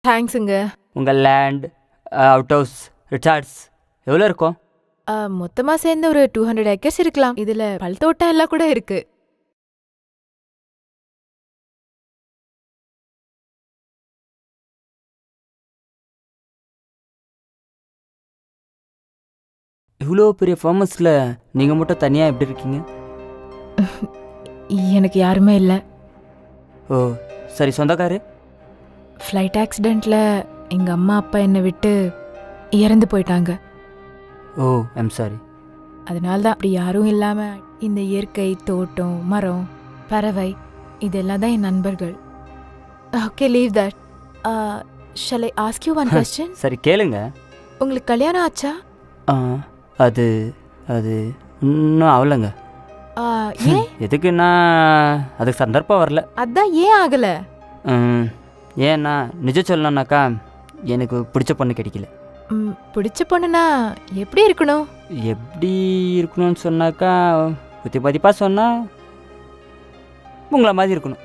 தேங்க்ஸுங்க. உங்கள் land, out house, resorts எவ்வளோ இருக்கும்? மொத்தமாக சேர்ந்து ஒரு 200 ஏக்கர்ஸ் இருக்கலாம். இதில் பல் தோட்டம் எல்லாம் கூட இருக்கு. இவ்வளோ பெரிய ஃபார்மஸில் நீங்கள் மட்டும் தனியாக எப்படி இருக்கீங்க? எனக்கு யாருமே இல்லை. ஓ சரி, சொந்தக்காரு? ஃப்ளைட் ஆக்சிடெண்ட்டில் எங்கள் அம்மா அப்பா என்னை விட்டு இறந்து போயிட்டாங்க. Oh I'm sorry. அதனால தான் அப்படி யாரும் இல்லாமல் இந்த இயற்கை, தோட்டம், மரம், பறவை இதெல்லாம் தான் என் நண்பர்கள். Okay, leave that. Shall I ask you one question? சரி கேளுங்க. உங்களுக்கு கல்யாணம் ஆச்சா? அது அது இன்னும் ஆகலைங்க. ஏன்? எதுக்குன்னா அதுக்கு சந்தர்ப்பம் வரல. அதான் ஏன் ஆகலை? ஏன்னா நிஜம் சொல்லணும்னாக்கா எனக்கு பிடிச்ச பொண்ணு கிடைக்கல. பிடிச்ச பொண்ணுனா எப்படி இருக்கணும்? எப்படி இருக்கணும்னு சொன்னாக்கா குத்தி பதிப்பாக சொன்னால் உங்களை மாதிரி இருக்கணும்.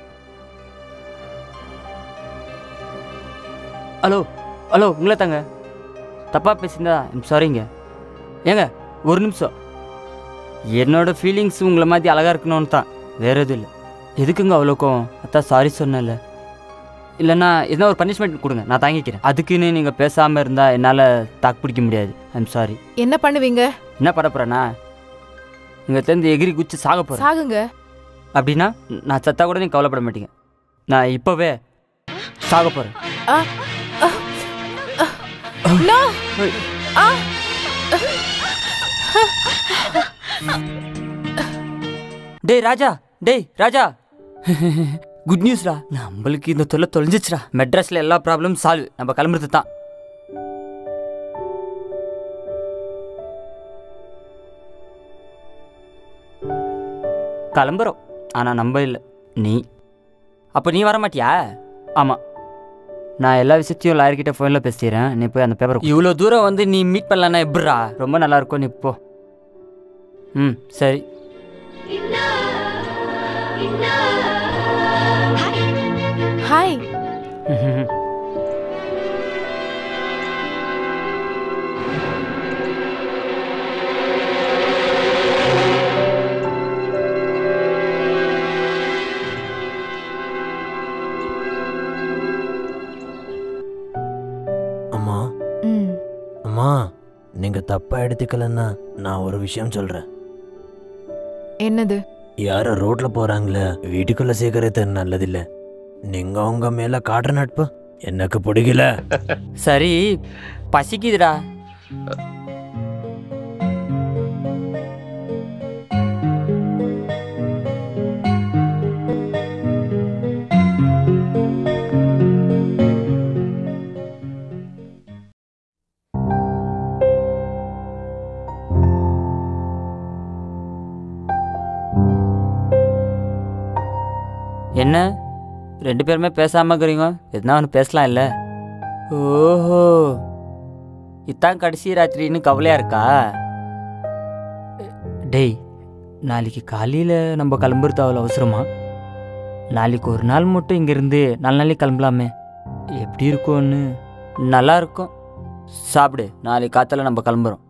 ஹலோ ஹலோ, உங்களை தாங்க. தப்பாக பேசியிருந்தா சாரிங்க. ஏங்க ஒரு நிமிஷம். என்னோடய ஃபீலிங்ஸ் உங்களை மாதிரி அழகாக இருக்கணும்னு தான், வேறு எதுவும் இல்லை. எதுக்குங்க அவ்வளோக்கும்? அதான் சாரி சொன்னேன்ல. இல்லைன்னா எதனா ஒரு பனிஷ்மெண்ட் கொடுங்க, நான் தாங்கிக்கிறேன். அதுக்குன்னு நீங்கள் பேசாமல் இருந்தால் என்னால் தாக்கு பிடிக்க முடியாது. I'm sorry. என்ன பண்ணுவீங்க? என்ன பண்ண போகிறேன்னா நீங்கள் சேர்ந்து எகிரி குச்சி சாக போகிறேன். சாகுங்க. அப்படின்னா நான் சத்தா கூட நீங்கள் கவலைப்பட மாட்டீங்க. நான் இப்போவே சாக போகிறேன். டேய் ராஜா, டேய் ராஜா, குட் நியூஸ்டா. நம்மளுக்கு இந்த தொல்லை தொலைஞ்சிச்சுடா. மெட்ராஸில் எல்லா ப்ராப்ளமும் சால்வ். நம்ம கிளம்புறது தான். கிளம்புறோம். ஆனால் நம்ப இல்லை நீ. அப்போ நீ வர மாட்டியா? ஆமாம், நான் எல்லா விஷயத்தையும் லாயர்கிட்ட ஃபோனில் பேசிடுறேன். நீ போய் அந்த பேப்பர். இவ்வளோ தூரம் வந்து நீ மீட் பண்ணலன்னா எப்படிரா? ரொம்ப நல்லாயிருக்கும், நீ போ. சரி. ஹாய். அம்மா, அம்மா, நீங்க தப்பா எடுத்துக்கலன்னா நான் ஒரு விஷயம் சொல்றேன். என்னது? யார ரோட்ல போறாங்களே வீட்டுக்குள்ள சேர்க்கறது நல்லதில்ல. நீங்க உங்க மேல காட்டுற நட்பு எனக்கு பிடிக்கல. சரி, பசிக்குதுடா. என்ன ரெண்டு பேருமே பேசாமல் இருக்கிறீங்க? எதுனா ஒன்று பேசலாம் இல்லை? ஓஹோ, இதான் கடைசி ராத்திரின்னு கவலையாக இருக்கா? டேய், நாளைக்கு காலையில் நம்ம கிளம்புறது அவ்வளோ அவசரமா? நாளைக்கு ஒரு நாள் மட்டும் இங்கேருந்து 4 நாளைக்கு கிளம்பலாமே. எப்படி இருக்கும்னு? நல்லா இருக்கும். சாப்பிடு, நாளைக்கு காத்தால நம்ம கிளம்புறோம்.